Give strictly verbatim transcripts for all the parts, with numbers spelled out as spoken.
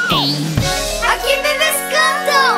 tem. Aqui bebês cantam.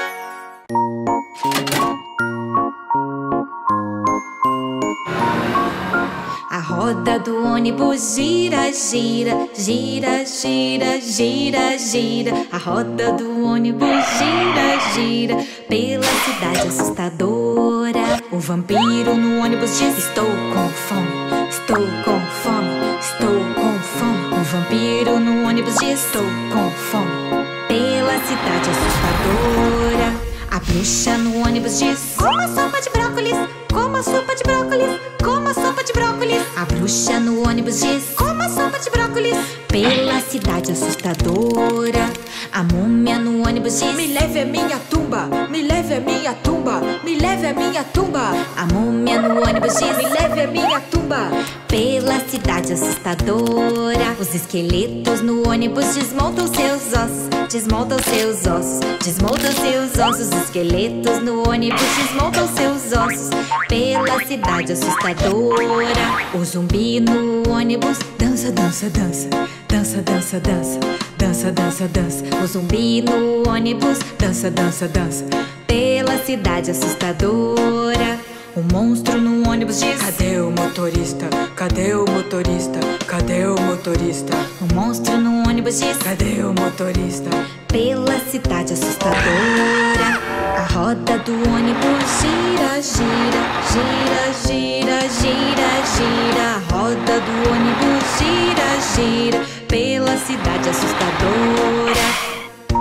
A roda do ônibus gira, gira, gira, gira, gira, gira. A roda do ônibus gira, gira pela cidade assustadora. O vampiro no ônibus diz: estou com fome, estou com fome, estou com fome. O vampiro no ônibus diz: estou com fome pela cidade assustadora. A bruxa no ônibus diz: coma sopa de brócolis, coma sopa de brócolis, coma sopa de brócolis. A bruxa no ônibus diz: coma sopa de brócolis pela cidade assustadora. A múmia no ônibus diz: me leve a minha tumba, me leve a minha tumba, me leve a minha tumba. A múmia no ônibus diz: me leve a minha tumba pela cidade assustadora. Os esqueletos no ônibus desmontam seus ossos, desmontam seus ossos, desmontam seus ossos. Os esqueletos no ônibus desmontam seus ossos pela cidade assustadora. O zumbi no ônibus dança, dança, dança, dança, dança, dança, dança, dança, dança. O zumbi no ônibus dança, dança, dança pela cidade assustadora. O monstro no ônibus diz: cadê o motorista? Cadê o motorista? Cadê o motorista? O monstro no ônibus diz: cadê o motorista? Pela cidade assustadora. A roda do ônibus gira, gira, gira, gira, gira, gira. A roda do ônibus gira, gira pela cidade assustadora.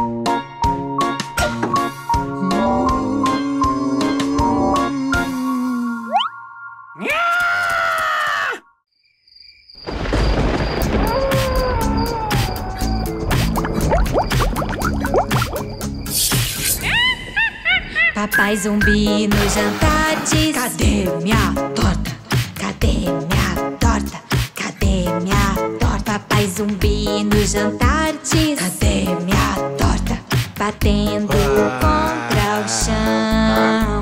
Papai zumbi no jantar diz: cadê minha torta? Cadê minha torta? Cadê minha torta? Papai zumbi no jantar diz: cadê minha torta? Batendo contra o chão.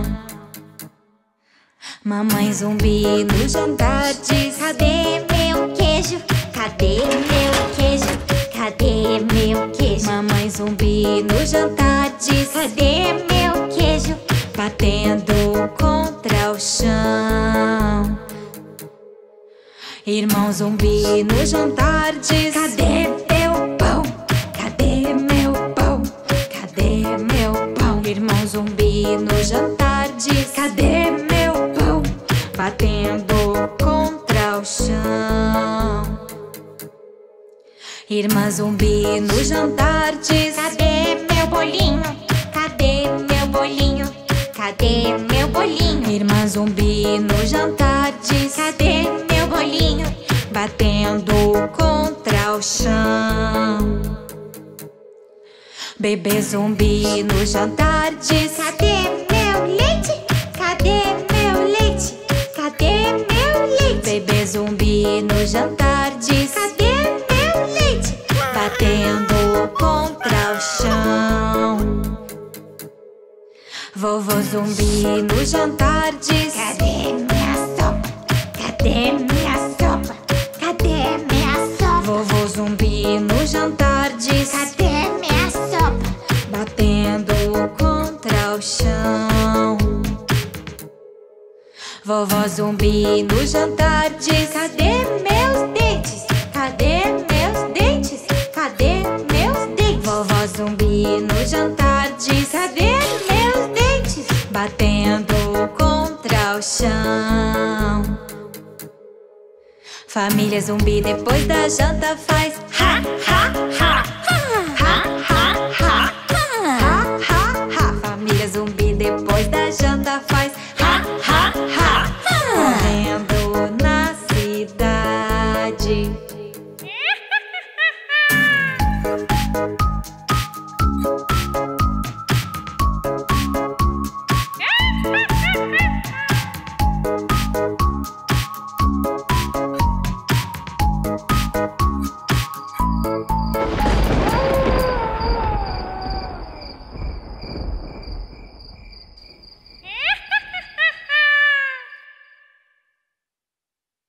Mamãe zumbi no jantar diz: cadê meu queijo? Cadê meu queijo? Cadê meu queijo? Mamãe zumbi no jantar diz: cadê meu queijo? Batendo contra o chão. Irmão zumbi no jantar diz: cadê meu pão? Cadê meu pão? Cadê meu pão? Irmão zumbi no jantar diz: cadê meu pão? Batendo contra o chão. Irmã zumbi no jantar diz: cadê meu bolinho? Cadê meu bolinho? Cadê meu bolinho? Irmã zumbi no jantar diz: cadê meu bolinho? Batendo contra o chão. Bebê zumbi no jantar diz: cadê meu leite? Cadê meu leite? Cadê meu leite? Bebê zumbi no jantar diz: cadê meu leite? Batendo contra o chão. Vovô zumbi no jantar diz: cadê minha sopa? Cadê minha sopa? Cadê minha sopa? Vovô zumbi no jantar diz: cadê minha sopa? Batendo contra o chão. Vovó zumbi no jantar diz: cadê meus dentes? Cadê meus dentes? Cadê meus dentes? Vovó zumbi no jantar diz: cadê meus dentes? Batendo contra o chão. Família zumbi depois da janta faz ha, ha, ha, ha, ha, ha, ha, ha, ha. Família zumbi depois da janta faz ha, ha, ha, correndo na cidade.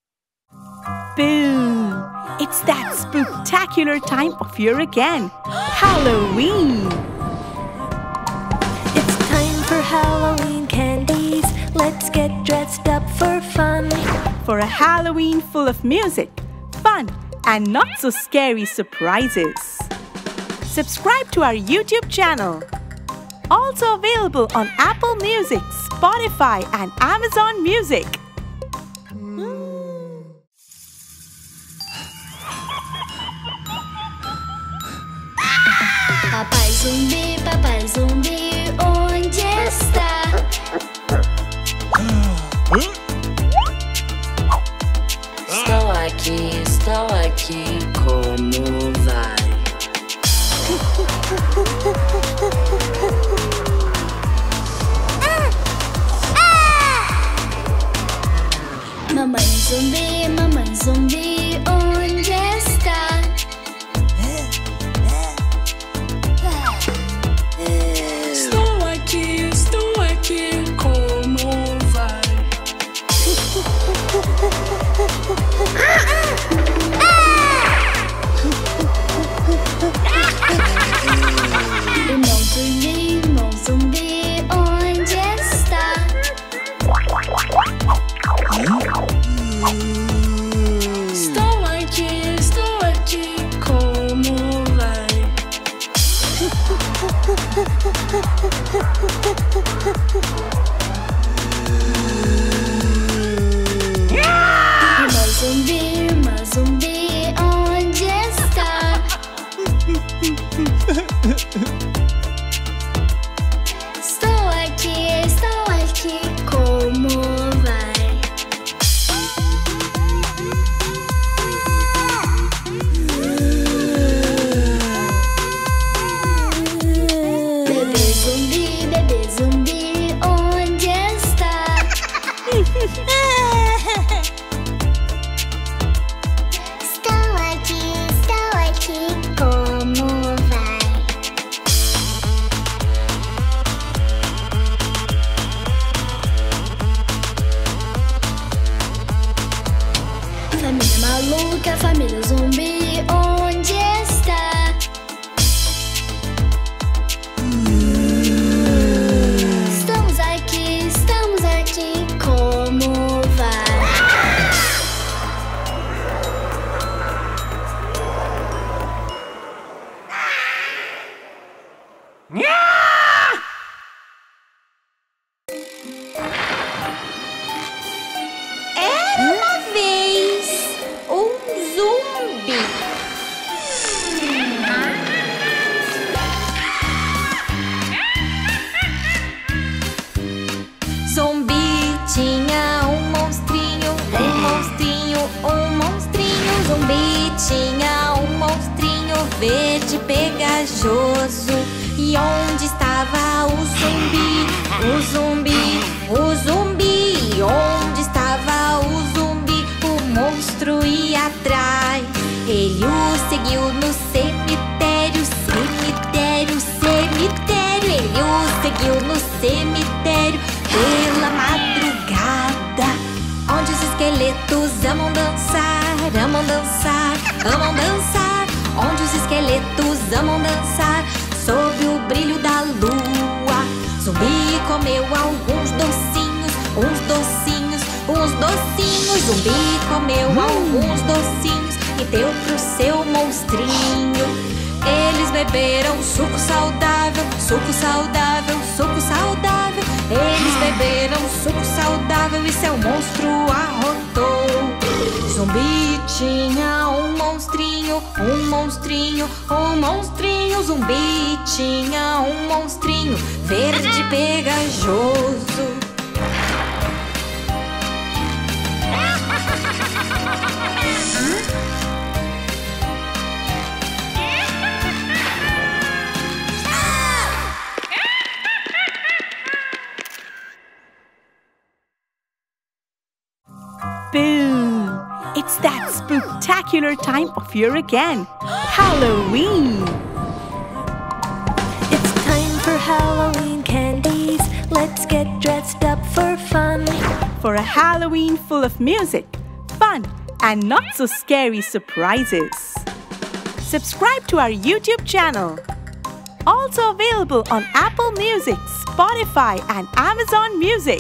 Boo! It's that spectacular time of year again. Halloween! It's time for Halloween candies. Let's get dressed up for fun. For a Halloween full of music, fun, and not so scary surprises. Subscribe to our YouTube channel. Also available on Apple Music, Spotify, and Amazon Music. Papai zumbi, papai zumbi, onde está? Estou aqui, estou aqui, como vai? Mamãe zumbi, mamãe zumbi, onde está? Estou aqui, estou aqui, como vai? Irmão zumbi, irmão zumbi, onde está? Estou aqui, estou aqui, como vai? Irmã zumbi, irmã zumbi, onde está? Estou aqui, estou aqui, como vai? Bebê zumbi, bebê zumbi, onde está? Estou aqui, estou aqui, como vai? Família maluca, família zumbi, onde está? Estamos aqui, estamos aqui, como vai? Era uma vez um zumbi. Zumbi tinha um monstrinho, um monstrinho, um monstrinho. Zumbi tinha um monstrinho verde pegajoso. E onde estava o zumbi? O zumbi, o zumbi. Onde estava o zumbi? O monstro ia atrás. Ele o seguiu no cemitério, cemitério, cemitério. Ele o seguiu no cemitério pela madrugada, onde os esqueletos amam dançar, amam dançar, amam dançar. Onde os esqueletos amam dançar sob o brilho da lua. Zumbi comeu alguns docinhos, uns docinhos, uns docinhos. Zumbi comeu alguns docinhos e deu pro seu monstrinho. Eles beberam suco saudável, suco saudável, suco saudável. Eles beberam suco saudável e seu monstro arrotou. Zumbi tinha um monstrinho, um monstrinho, um monstrinho. Zumbi tinha um monstrinho verde pegajoso. Boo! It's that spectacular time of year again, Halloween! It's time for Halloween candies. Let's get dressed up for fun. For a Halloween full of music, fun, and not so scary surprises. Subscribe to our YouTube channel. Also available on Apple Music, Spotify, and Amazon Music.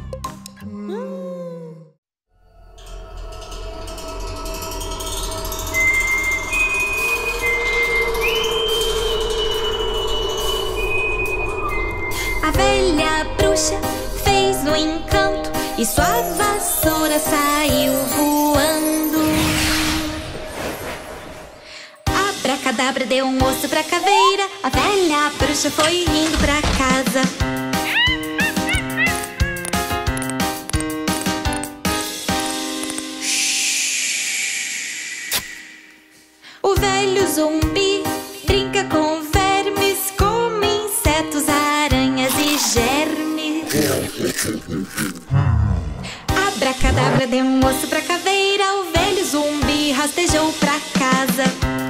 A velha bruxa fez um encanto e sua vassoura saiu voando. Abracadabra deu um osso pra caveira, a velha bruxa foi indo pra casa. O velho zumbi brinca com vermes, come insetos, aranhas e germes. Abracadabra deu um osso pra caveira, o velho zumbi rastejou pra casa.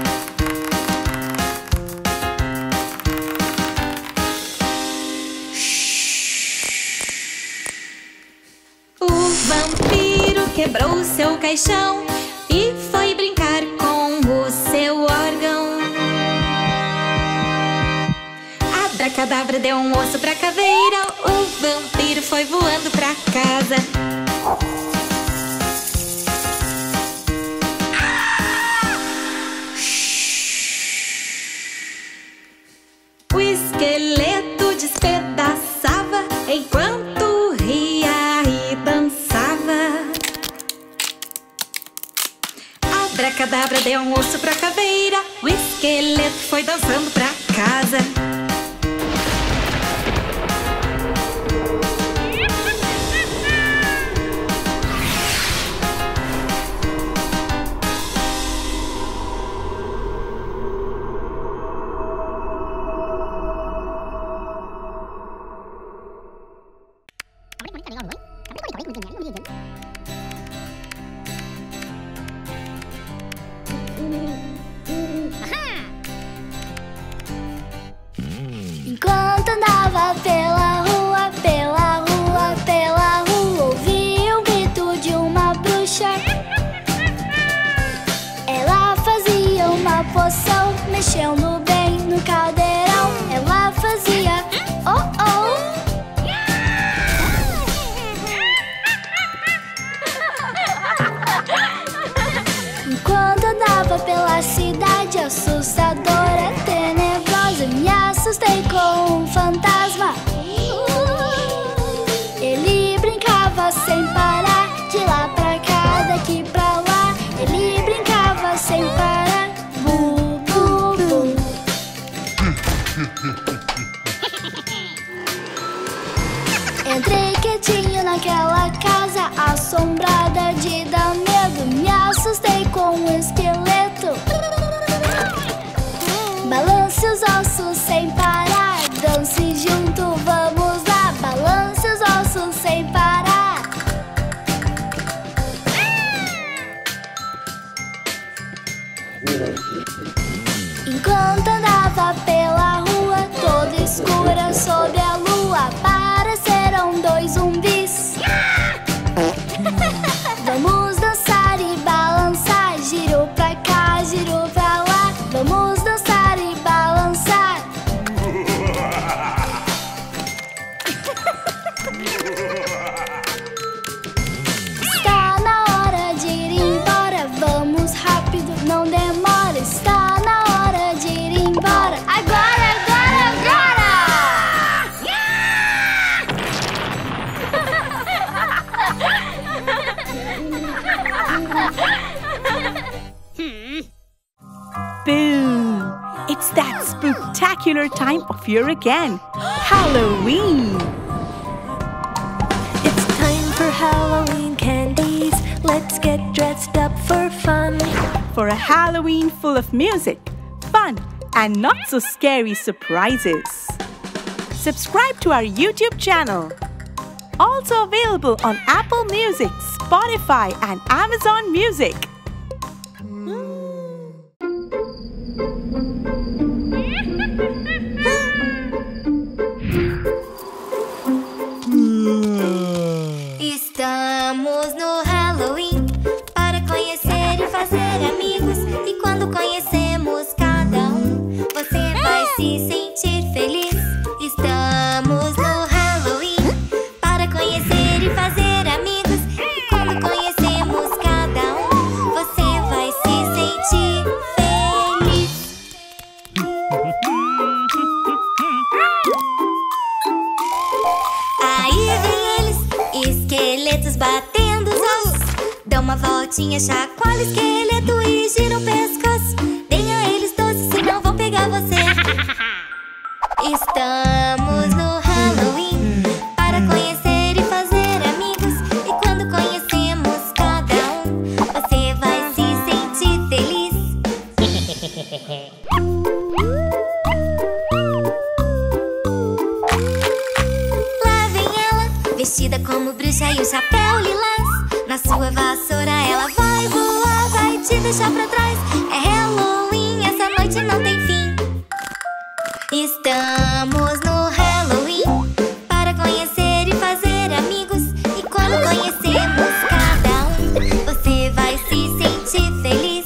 O vampiro quebrou seu caixão e foi brincar com o seu órgão. Abracadabra deu um osso pra caveira, o vampiro foi voando pra casa. O esqueleto despedaçava enquanto ria e dançava. Abracadabra deu um osso pra caveira, o esqueleto foi dançando pra casa. Enquanto andava pela rua, pela rua, pela rua, ouvi um grito de uma bruxa. Ela fazia uma poção, mexendo bem no caldeirão. Ela fazia oh oh. Enquanto andava pela cidade assustadora, tenebrosa, me assustei com um fantasma. Ele brincava sem parar, de lá pra cá, daqui pra lá. Ele brincava sem parar. Bu, bu, bu. Entrei quietinho naquela casa assombrada de dar medo. Me assustei com um esqueleto. Balance os ossos sem parar, dance junto, vamos lá. Balance os ossos sem parar. Enquanto andava pela rua, toda escura sob a lua, apareceram dois zumbis. Vamos dançar e balançar, girou pra cá, girou pra lá. Vamos dançar e balançar. Está na hora de ir embora, vamos rápido, não demora. Está na hora de ir embora. Agora, agora, agora! Boo! It's that spooktacular time of year again, Halloween! It's time for Halloween candies. Let's get dressed up for fun. For a Halloween full of music, fun, and not so scary surprises. Subscribe to our YouTube channel. Also available on Apple Music, Spotify, and Amazon Music. Estamos no Halloween para conhecer e fazer amigos. E quando conhecemos voltinha, chacoalha o esqueleto e gira o pescoço. Deem a eles doces, senão vão pegar você. Estamos no Halloween para conhecer e fazer amigos. E quando conhecemos cada um, você vai se sentir feliz. Lá vem ela, vestida como bruxa e o chapéu lilás. Na sua vassoura ela vai voar, vai te deixar pra trás. É Halloween, essa noite não tem fim. Estamos no Halloween para conhecer e fazer amigos. E quando conhecemos cada um, você vai se sentir feliz.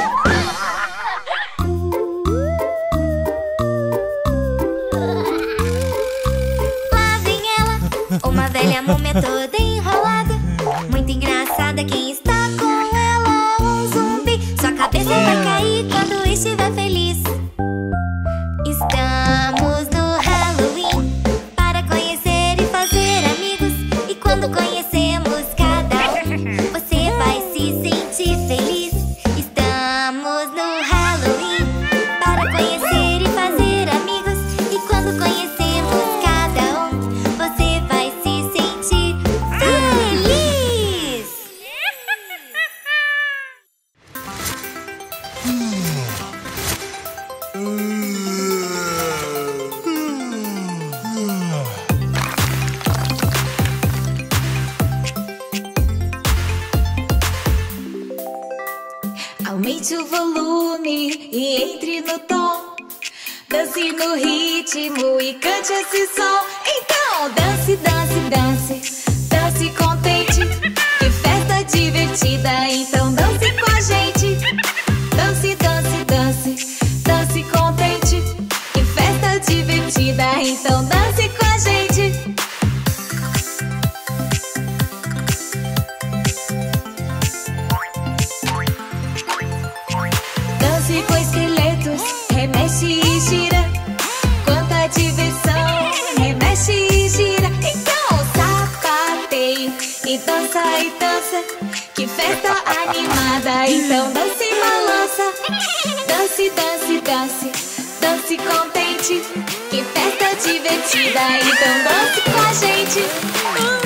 Lá vem ela, uma velha múmia toda enrolada, muito engraçada. Quem está com ela? Um zumbi. Sua cabeça vai cair quando estiver feliz. Estamos no Halloween para conhecer e fazer amigos. E quando conhecemos cada um, você vai se sentir feliz. Estamos no Halloween para conhecer e fazer amigos. E quando conhecemos cada um, você vai se sentir feliz. Aumente o volume e entre no tom. Dance no ritmo e cante esse som. Então dance, dance, dance, dance contente. Que festa divertida, então dance com a gente. Dance, dance, dance, dance contente. Que festa divertida, então dance com a gente. Dance com esqueletos, remexe e gira. Quanta diversão, remexe e gira. Então sapateie e dança e dança. Que festa animada, então dance e balança. Dance, dance, dance, dance contente. Que festa divertida, então dance com a gente.